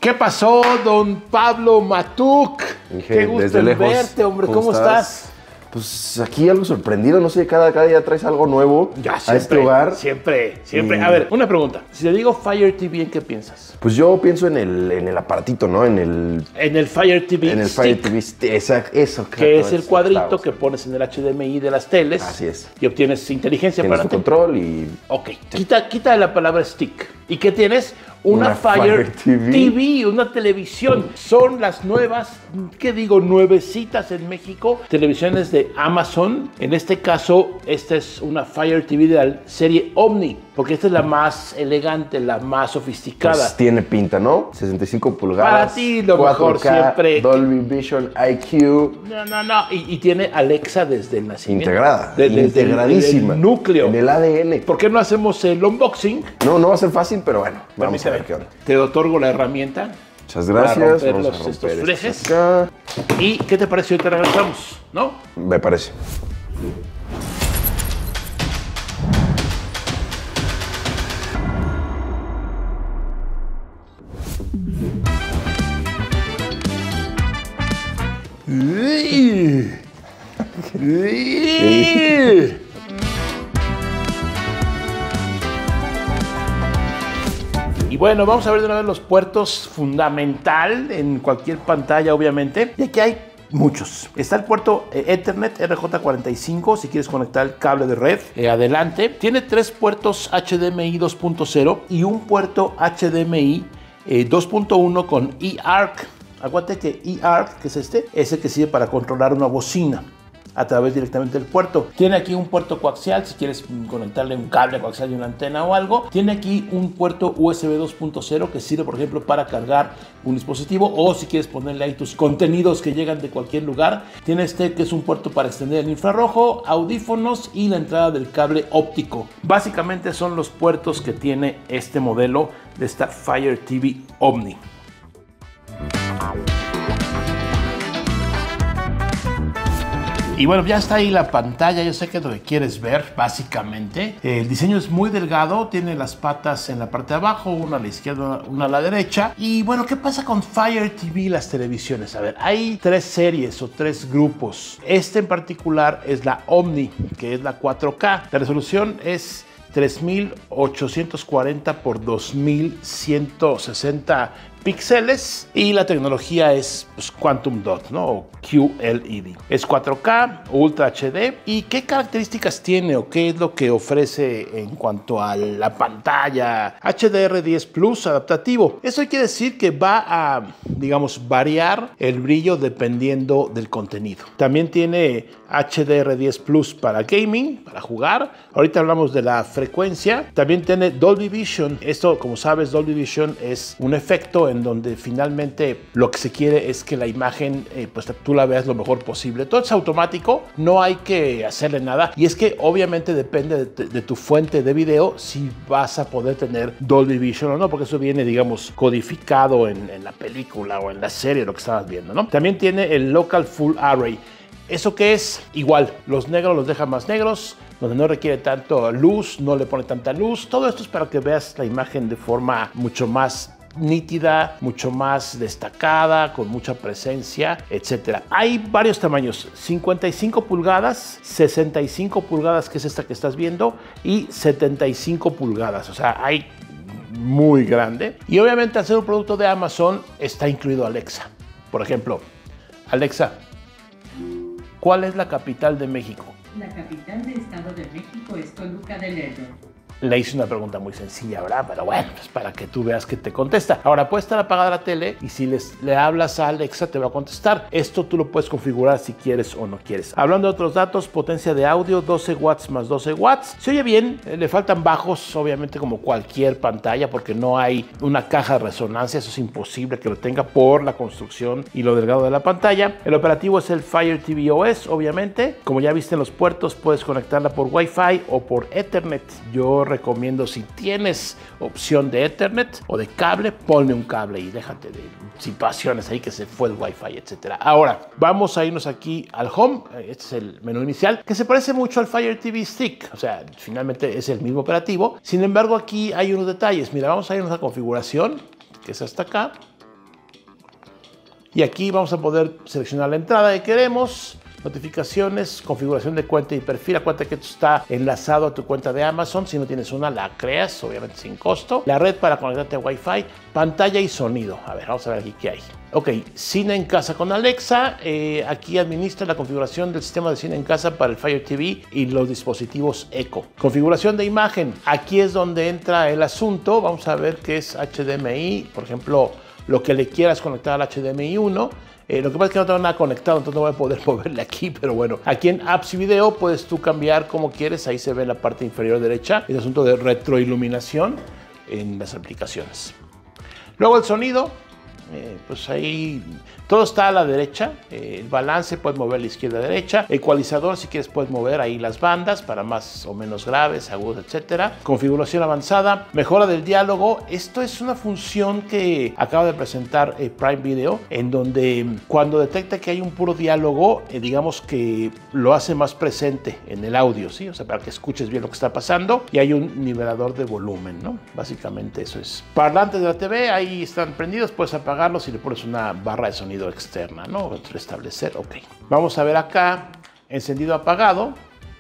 ¿Qué pasó, don Pablo Matuk? Qué gusto desde lejos verte, hombre. ¿Cómo estás? Pues aquí algo sorprendido, no sé, cada día traes algo nuevo a este hogar. Siempre. A ver, una pregunta. Si te digo Fire TV, ¿en qué piensas? Pues yo pienso en el aparatito, ¿no? En el Fire TV En el Stick, Fire TV, eso. que es el cuadrito que pones en el HDMI de las teles. Así es. Y obtienes inteligencia Tienes para tu control y... Ok, quita la palabra stick. ¿Y qué tienes? Una Fire TV, una televisión. Son las nuevas, ¿qué digo? Nuevecitas en México. Televisiones de Amazon. En este caso, esta es una Fire TV de la serie Omni, porque esta es la más elegante, la más sofisticada. Pues tiene pinta, ¿no? 65 pulgadas. Para ti lo 4K, mejor siempre. Dolby Vision IQ. No. Y tiene Alexa desde el nacimiento. Integrada. Desde Integradísima. el núcleo. En el ADN. ¿Por qué no hacemos el unboxing? No va a ser fácil, pero bueno. Vamos a ver qué onda. Te otorgo la herramienta. Muchas gracias. Para Vamos a romper romper estos flejes. acá. ¿Y qué te parece? Ahorita regresamos, ¿no? Me parece. Y bueno, vamos a ver de una vez los puertos fundamental en cualquier pantalla, obviamente. Y aquí hay muchos. Está el puerto Ethernet RJ45, si quieres conectar el cable de red. Adelante. Tiene 3 puertos HDMI 2.0 y un puerto HDMI 2.1 con eARC. Acuérdate que eARC, que es el que sirve para controlar una bocina a través directamente del puerto. Tiene aquí un puerto coaxial, si quieres conectarle un cable coaxial y una antena o algo. Tiene aquí un puerto USB 2.0 que sirve, por ejemplo, para cargar un dispositivo o si quieres ponerle ahí tus contenidos que llegan de cualquier lugar. Tiene que es un puerto para extender el infrarrojo, audífonos y la entrada del cable óptico. Básicamente son los puertos que tiene este modelo de esta Fire TV Omni. Y bueno, ya está ahí la pantalla, yo sé que es lo que quieres ver, básicamente. El diseño es muy delgado, tiene las patas en la parte de abajo, una a la izquierda, una a la derecha. Y bueno, ¿qué pasa con Fire TV y las televisiones? A ver, hay 3 series o 3 grupos. Este en particular es la Omni, que es la 4K. La resolución es 3840 por 2160 píxeles y la tecnología es Quantum Dot, ¿no? O QLED. Es 4K, Ultra HD. ¿Y qué características tiene o qué es lo que ofrece en cuanto a la pantalla? HDR10 Plus adaptativo. Eso quiere decir que va a, digamos, variar el brillo dependiendo del contenido. También tiene HDR10 Plus para gaming, para jugar. Ahorita hablamos de la frecuencia. También tiene Dolby Vision. Esto, como sabes, Dolby Vision es un efecto en donde finalmente lo que se quiere es que la imagen pues tú la veas lo mejor posible. Todo es automático, no hay que hacerle nada. Y es que obviamente depende de tu fuente de video si vas a poder tener Dolby Vision o no, porque eso viene, digamos, codificado en la película o en la serie, lo que estabas viendo, ¿no? También tiene el Local Full Array. ¿Eso qué es? Igual, los negros los deja más negros, donde no requiere tanto luz, no le pone tanta luz. Todo esto es para que veas la imagen de forma mucho más nítida, mucho más destacada, con mucha presencia, etcétera. Hay varios tamaños: 55 pulgadas, 65 pulgadas, que es esta que estás viendo, y 75 pulgadas. O sea, hay muy grande. Y obviamente, al ser un producto de Amazon, está incluido Alexa. Por ejemplo, Alexa, ¿cuál es la capital de México? La capital del Estado de México es Toluca del Lerdo. Le hice una pregunta muy sencilla, ¿verdad? Pero bueno, pues para que tú veas que te contesta. Ahora, puede estar apagada la tele y si le hablas a Alexa te va a contestar. Esto tú lo puedes configurar si quieres o no quieres. Hablando de otros datos, potencia de audio 12 watts más 12 watts. Se oye bien, le faltan bajos, obviamente, como cualquier pantalla, porque no hay una caja de resonancia. Eso es imposible que lo tenga por la construcción y lo delgado de la pantalla. El operativo es el Fire TV OS, obviamente. Como ya viste en los puertos, puedes conectarla por Wi-Fi o por Ethernet. Yo recomiendo, si tienes opción de Ethernet o de cable, ponle un cable y déjate de situaciones ahí que se fue el Wi-Fi, etcétera. Ahora, vamos a irnos aquí al Home. Este es el menú inicial, que se parece mucho al Fire TV Stick. O sea, finalmente es el mismo operativo. Sin embargo, aquí hay unos detalles. Mira, vamos a irnos a configuración, que es hasta acá. Y aquí vamos a poder seleccionar la entrada que queremos, notificaciones, configuración de cuenta y perfil. Acuérdate que esto está enlazado a tu cuenta de Amazon. Si no tienes una, la creas, obviamente sin costo. La red para conectarte a Wi-Fi, pantalla y sonido. A ver, vamos a ver aquí qué hay. Ok, cine en casa con Alexa. Aquí administra la configuración del sistema de cine en casa para el Fire TV y los dispositivos Echo. Configuración de imagen. Aquí es donde entra el asunto. Vamos a ver qué es HDMI. Por ejemplo, lo que le quieras conectar al HDMI 1. Lo que pasa es que no tengo nada conectado, entonces no voy a poder moverle aquí, pero bueno. Aquí en Apps y Video puedes tú cambiar como quieres. Ahí se ve en la parte inferior derecha el asunto de retroiluminación en las aplicaciones. Luego el sonido. Pues ahí todo está a la derecha, el balance puedes mover a la izquierda a derecha, ecualizador si quieres puedes mover ahí las bandas para más o menos graves, agudos, etcétera. Configuración avanzada, mejora del diálogo. Esto es una función que acaba de presentar Prime Video, en donde cuando detecta que hay un puro diálogo, digamos que lo hace más presente en el audio, ¿sí? O sea, para que escuches bien lo que está pasando, y hay un nivelador de volumen, ¿no? Básicamente eso es. Parlantes de la TV, ahí están prendidos, puedes apagarlos y le pones una barra de sonido externa, ¿no? Restablecer, ok. Vamos a ver acá, encendido apagado,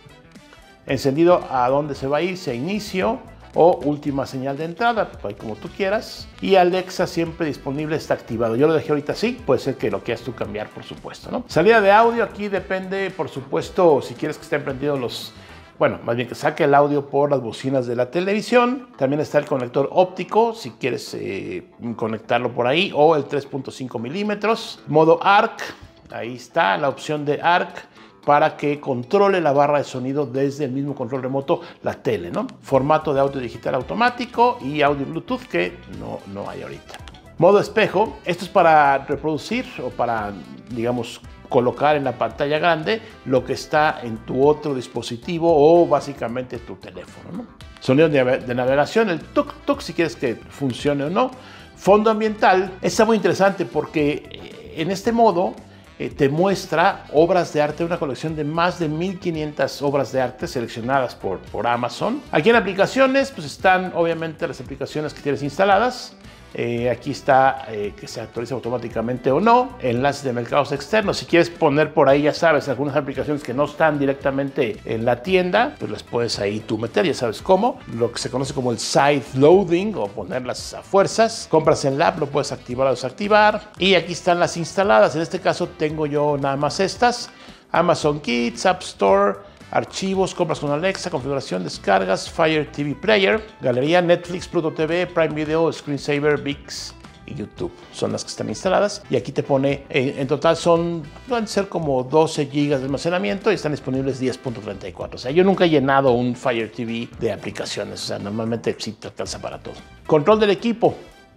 encendido a dónde se va a ir, si a inicio o última señal de entrada, ahí como tú quieras. Y Alexa siempre disponible, está activado. Yo lo dejé ahorita así, puede ser que lo quieras tú cambiar, por supuesto, ¿no? Salida de audio, aquí depende, por supuesto, si quieres que estén prendidos los... Bueno, más bien que saque el audio por las bocinas de la televisión. También está el conector óptico, si quieres conectarlo por ahí, o el 3.5 milímetros. Modo ARC, ahí está la opción de ARC para que controle la barra de sonido desde el mismo control remoto, la tele, ¿no? Formato de audio digital automático y audio Bluetooth que no hay ahorita. Modo espejo, esto es para reproducir o para, digamos, colocar en la pantalla grande lo que está en tu otro dispositivo o básicamente tu teléfono, ¿no? Sonido de navegación, el tuk-tuk, si quieres que funcione o no. Fondo ambiental, está muy interesante porque en este modo te muestra obras de arte, una colección de más de 1500 obras de arte seleccionadas por Amazon. Aquí en aplicaciones, pues están obviamente las aplicaciones que tienes instaladas. Aquí está que se actualiza automáticamente o no, enlaces de mercados externos. Si quieres poner por ahí, ya sabes, algunas aplicaciones que no están directamente en la tienda, pues las puedes ahí tú meter, ya sabes cómo. Lo que se conoce como el side loading o ponerlas a fuerzas. Compras en la app, lo puedes activar o desactivar. Y aquí están las instaladas. En este caso tengo yo nada más estas: Amazon Kids, App Store, archivos, compras con Alexa, configuración, descargas, Fire TV Player, galería, Netflix, Pluto TV, Prime Video, Screensaver, VIX y YouTube. Son las que están instaladas. Y aquí te pone, en total pueden ser como 12 GB de almacenamiento y están disponibles 10.34. O sea, yo nunca he llenado un Fire TV de aplicaciones. O sea, normalmente sí te alcanza para todo. Control del equipo.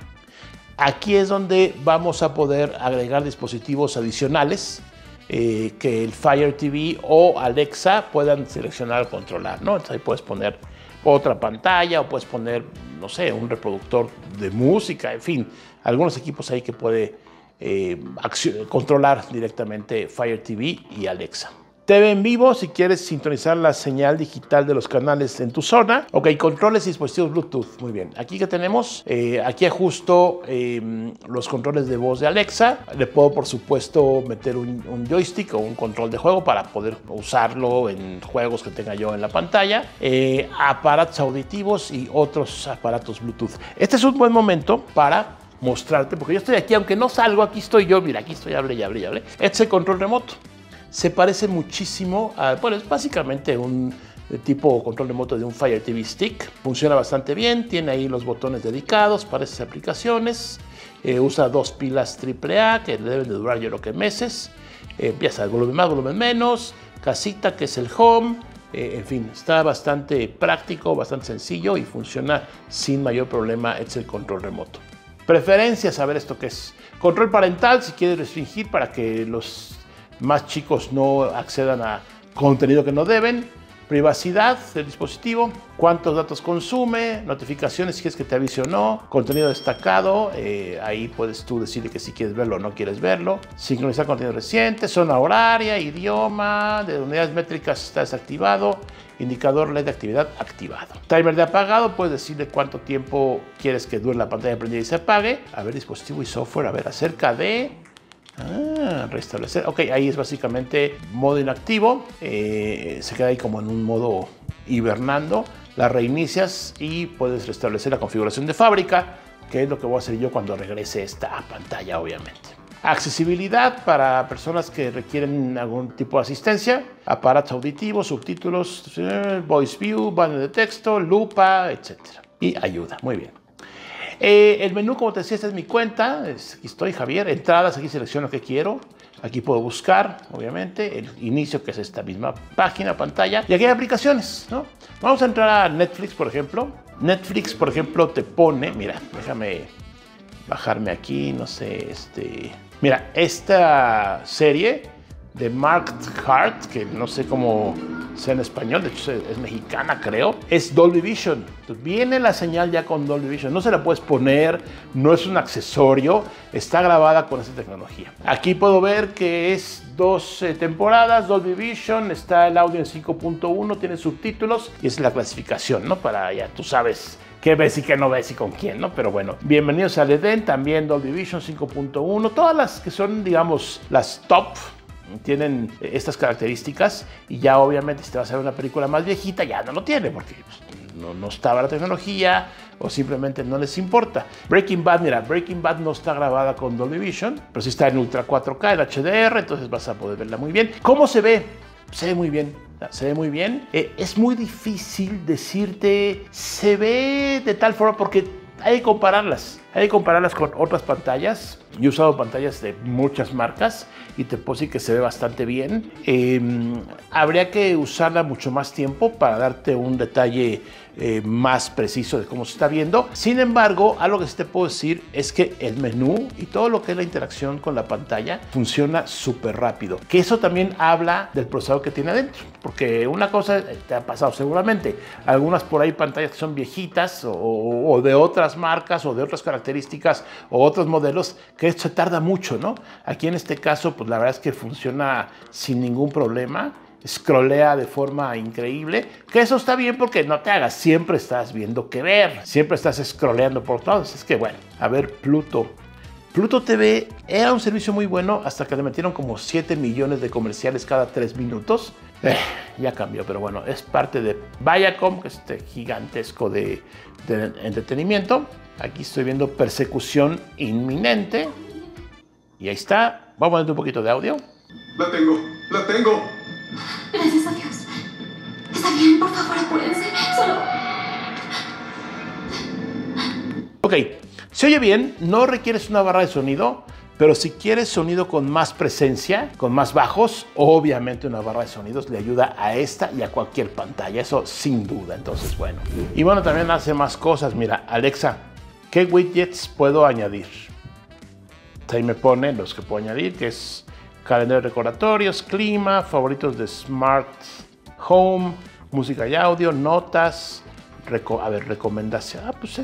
Aquí es donde vamos a poder agregar dispositivos adicionales que el Fire TV o Alexa puedan seleccionar o controlar, ¿no? Entonces ahí puedes poner otra pantalla o puedes poner, no sé, un reproductor de música, en fin, algunos equipos ahí que puede controlar directamente Fire TV y Alexa. TV en vivo, si quieres sintonizar la señal digital de los canales en tu zona. Ok, controles y dispositivos Bluetooth. Muy bien. Aquí que tenemos, aquí ajusto los controles de voz de Alexa. Le puedo, por supuesto, meter un joystick o un control de juego para poder usarlo en juegos que tenga yo en la pantalla. Aparatos auditivos y otros aparatos Bluetooth. Este es un buen momento para mostrarte, porque yo estoy aquí, aunque no salgo, aquí estoy yo. Mira, aquí estoy, hable y hable y hable. Este es el control remoto. Se parece muchísimo a, bueno, es básicamente un tipo control remoto de un Fire TV Stick. Funciona bastante bien, tiene ahí los botones dedicados para esas aplicaciones. Usa 2 pilas AAA que deben de durar yo creo que meses. Empieza el volumen más, volumen menos, casita que es el home. En fin, está bastante práctico, bastante sencillo y funciona sin mayor problema. Es el control remoto. Preferencias, a ver esto qué es. Control parental, si quieres restringir para que los más chicos no accedan a contenido que no deben. Privacidad del dispositivo, cuántos datos consume, notificaciones si quieres que te avise o no, contenido destacado, ahí puedes tú decirle que si quieres verlo o no quieres verlo. Sincronizar contenido reciente, zona horaria, idioma, de unidades métricas está desactivado, indicador LED de actividad activado. Timer de apagado, puedes decirle cuánto tiempo quieres que dure la pantalla prendida y se apague. A ver, dispositivo y software, a ver, acerca de Restablecer. Ok, ahí es básicamente modo inactivo. Se queda ahí como en un modo hibernando. La reinicias y puedes restablecer la configuración de fábrica, que es lo que voy a hacer yo cuando regrese esta pantalla, obviamente. Accesibilidad para personas que requieren algún tipo de asistencia, aparatos auditivos, subtítulos, voice view, banner de texto, lupa, etc. Y ayuda, muy bien. El menú, como te decía, esta es mi cuenta. Aquí estoy, Javier. Entradas, aquí selecciono qué quiero. Aquí puedo buscar, obviamente, el inicio, que es esta misma página, pantalla. Y aquí hay aplicaciones, ¿no? Vamos a entrar a Netflix, por ejemplo. Netflix, por ejemplo, te pone... Mira, déjame bajarme aquí, no sé, Mira, esta serie de Marked Heart, que no sé cómo sea en español, de hecho es mexicana, creo, es Dolby Vision. Entonces, viene la señal ya con Dolby Vision. No se la puedes poner, no es un accesorio, está grabada con esa tecnología. Aquí puedo ver que es 2 temporadas, Dolby Vision, está el audio en 5.1, tiene subtítulos y es la clasificación, ¿no? Para ya tú sabes qué ves y qué no ves y con quién, ¿no? Pero bueno, bienvenidos al Edén, también Dolby Vision 5.1, todas las que son, digamos, las top, tienen estas características. Y ya obviamente si te vas a ver una película más viejita ya no lo tiene porque pues, no estaba la tecnología o simplemente no les importa. Breaking Bad, mira, Breaking Bad no está grabada con Dolby Vision, pero sí está en Ultra 4K, en HDR, entonces vas a poder verla muy bien. ¿Cómo se ve? Se ve muy bien. Se ve muy bien. Es muy difícil decirte se ve de tal forma porque hay que compararlas. Hay que compararlas con otras pantallas. Yo he usado pantallas de muchas marcas y te puedo decir que se ve bastante bien. Habría que usarla mucho más tiempo para darte un detalle más preciso de cómo se está viendo. Sin embargo, algo que sí te puedo decir es que el menú y todo lo que es la interacción con la pantalla funciona súper rápido. Que eso también habla del procesador que tiene adentro. Porque una cosa te ha pasado seguramente. Algunas por ahí pantallas que son viejitas o de otras marcas o de otras características o otros modelos, que esto se tarda mucho, ¿no? Aquí en este caso, pues la verdad es que funciona sin ningún problema. Scrollea de forma increíble, que eso está bien porque no te hagas, siempre estás viendo qué ver, siempre estás scrolleando por todos. Es que bueno, a ver, Pluto TV era un servicio muy bueno hasta que le metieron como 7 millones de comerciales cada 3 minutos. Ya cambió, pero bueno, es parte de Viacom, que es este gigantesco de entretenimiento. Aquí estoy viendo Persecución Inminente y ahí está. Vamos a poner un poquito de audio. La tengo. Gracias a Dios. Está bien, por favor, apúrense. Solo... Ok, se oye bien, no requieres una barra de sonido, pero si quieres sonido con más presencia, con más bajos, obviamente una barra de sonidos le ayuda a esta y a cualquier pantalla, eso sin duda. Entonces, bueno. Y bueno, también hace más cosas. Mira, Alexa, ¿qué widgets puedo añadir? Ahí me pone los que puedo añadir, que es calendario de recordatorios, clima, favoritos de Smart Home, música y audio, notas, recomendación. Pues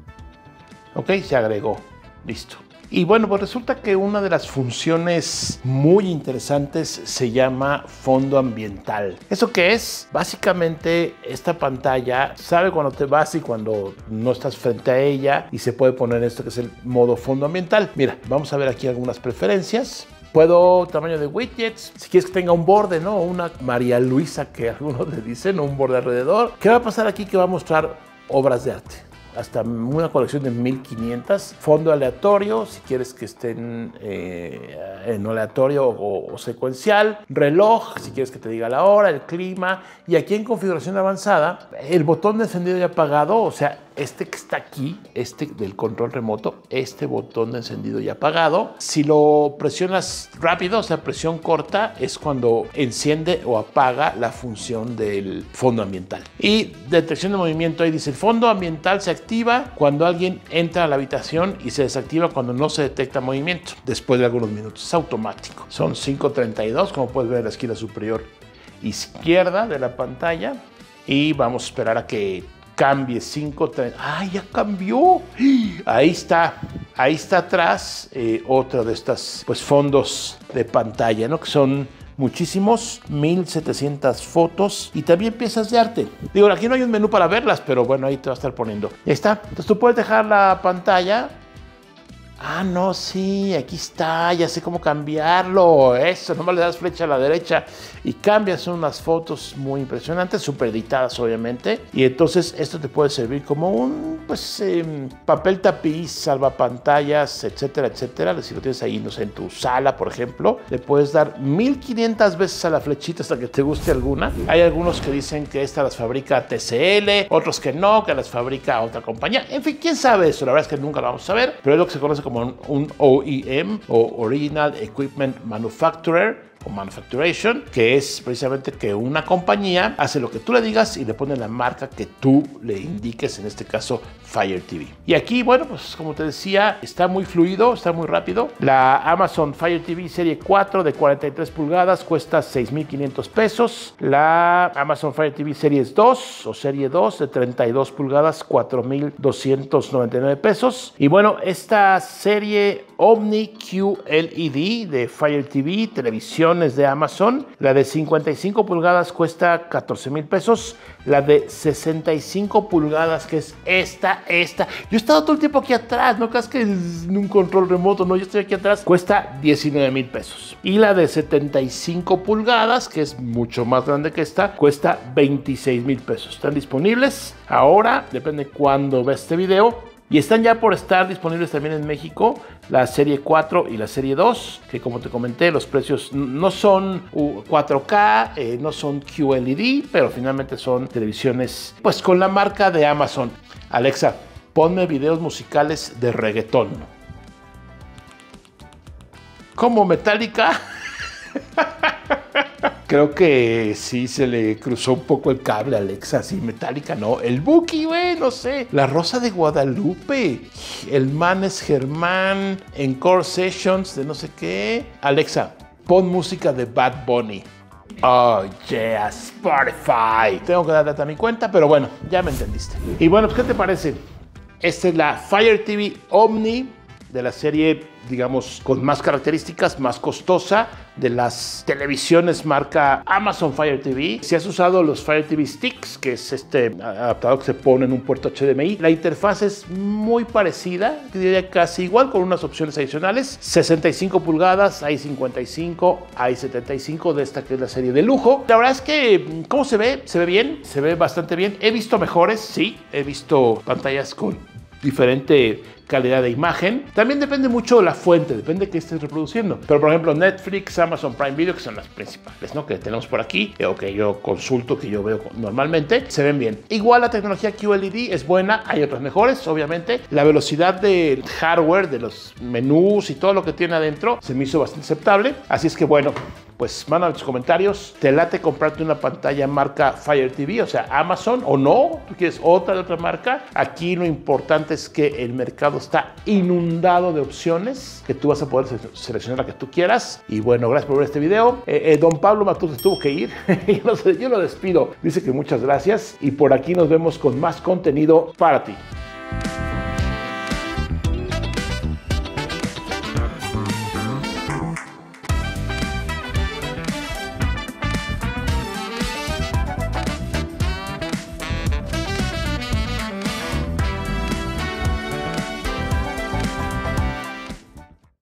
Ok, se agregó. Listo. Y bueno, pues resulta que una de las funciones muy interesantes se llama fondo ambiental. ¿Eso qué es? Básicamente esta pantalla sabe cuando te vas y cuando no estás frente a ella y se puede poner esto que es el modo fondo ambiental. Mira, vamos a ver aquí algunas preferencias. Puedo tamaño de widgets, si quieres que tenga un borde, ¿no? Una María Luisa que algunos le dicen, un borde alrededor. ¿Qué va a pasar aquí? Que va a mostrar obras de arte. Hasta una colección de 1500. Fondo aleatorio, si quieres que estén en aleatorio o secuencial. Reloj, si quieres que te diga la hora, el clima. Y aquí en configuración avanzada, el botón de encendido y apagado, o sea, este que está aquí, del control remoto, este botón de encendido y apagado, si lo presionas rápido, o sea, presión corta, es cuando enciende o apaga la función del fondo ambiental. Y detección de movimiento, ahí dice, el fondo ambiental se activa cuando alguien entra a la habitación y se desactiva cuando no se detecta movimiento, después de algunos minutos. Es automático. Son 5:32, como puedes ver en la esquina superior izquierda de la pantalla. Y vamos a esperar a que cambie 5:30. ¡Ay, ya cambió! Ahí está atrás otro de estos pues, fondos de pantalla, ¿no? Que son muchísimos, 1700 fotos y también piezas de arte. Digo, aquí no hay un menú para verlas, pero bueno, ahí te va a estar poniendo. Ahí está. Entonces tú puedes dejar la pantalla Ah, no, sí, aquí está, ya sé cómo cambiarlo. Eso, nomás le das flecha a la derecha y cambias. Son unas fotos muy impresionantes, súper editadas, obviamente. Y entonces esto te puede servir como un, pues, papel tapiz, salvapantallas, etcétera, etcétera. Si lo tienes ahí, no sé, en tu sala, por ejemplo, le puedes dar 1500 veces a la flechita hasta que te guste alguna. Hay algunos que dicen que esta las fabrica TCL, otros que no, que las fabrica otra compañía. En fin, quién sabe eso, la verdad es que nunca lo vamos a saber, pero es lo que se conoce como un OEM o Original Equipment Manufacturer o Manufacturation, que es precisamente que una compañía hace lo que tú le digas y le pone la marca que tú le indiques, en este caso Fire TV. Y aquí, bueno, pues como te decía, está muy fluido, está muy rápido. La Amazon Fire TV Serie 4 de 43 pulgadas cuesta 6,500 pesos. La Amazon Fire TV Series 2 o Serie 2 de 32 pulgadas, 4,299 pesos. Y bueno, esta serie Omni QLED de Fire TV, televisión de Amazon, la de 55 pulgadas cuesta 14,000 pesos, la de 65 pulgadas, que es esta, yo he estado todo el tiempo aquí atrás, no creas que es un control remoto, no, yo estoy aquí atrás, cuesta 19,000 pesos, y la de 75 pulgadas, que es mucho más grande que esta, cuesta 26,000 pesos. Están disponibles ahora, depende cuándo veas este video. Y están ya por estar disponibles también en México la serie 4 y la serie 2, que como te comenté, los precios no son 4K, no son QLED, pero finalmente son televisiones pues con la marca de Amazon. Alexa, ponme videos musicales de reggaetón. ¿Cómo Metallica? Creo que sí se le cruzó un poco el cable a Alexa, sí, Metallica no. El Buki, güey, no sé. La Rosa de Guadalupe. El Manes Germán. Encore Sessions de no sé qué. Alexa, pon música de Bad Bunny. Oh, yeah, Spotify. Tengo que dar data a mi cuenta, pero bueno, ya me entendiste. Y bueno, pues, ¿qué te parece? Esta es la Fire TV Omni de la serie, digamos, con más características, más costosa, de las televisiones marca Amazon Fire TV. Si has usado los Fire TV Sticks, que es este adaptador que se pone en un puerto HDMI, la interfaz es muy parecida, diría casi igual, con unas opciones adicionales. 65 pulgadas, hay 55, hay 75 de esta que es la serie de lujo. La verdad es que, ¿cómo se ve? Se ve bien, se ve bastante bien. He visto mejores, sí, he visto pantallas con diferente calidad de imagen. También depende mucho de la fuente, depende de qué estés reproduciendo. Pero por ejemplo Netflix, Amazon Prime Video, que son las principales, ¿no?, que tenemos por aquí, o que yo consulto, que yo veo normalmente, se ven bien. Igual la tecnología QLED es buena, hay otras mejores, obviamente. La velocidad del hardware, de los menús y todo lo que tiene adentro, se me hizo bastante aceptable. Así es que bueno, pues mándame tus comentarios. ¿Te late comprarte una pantalla marca Fire TV, o sea, Amazon, o no? ¿Tú quieres otra de otra marca? Aquí lo importante es que el mercado está inundado de opciones, que tú vas a poder seleccionar la que tú quieras. Y bueno, gracias por ver este video. Don Pablo Matute tuvo que ir. Yo lo despido. Dice que muchas gracias. Y por aquí nos vemos con más contenido para ti.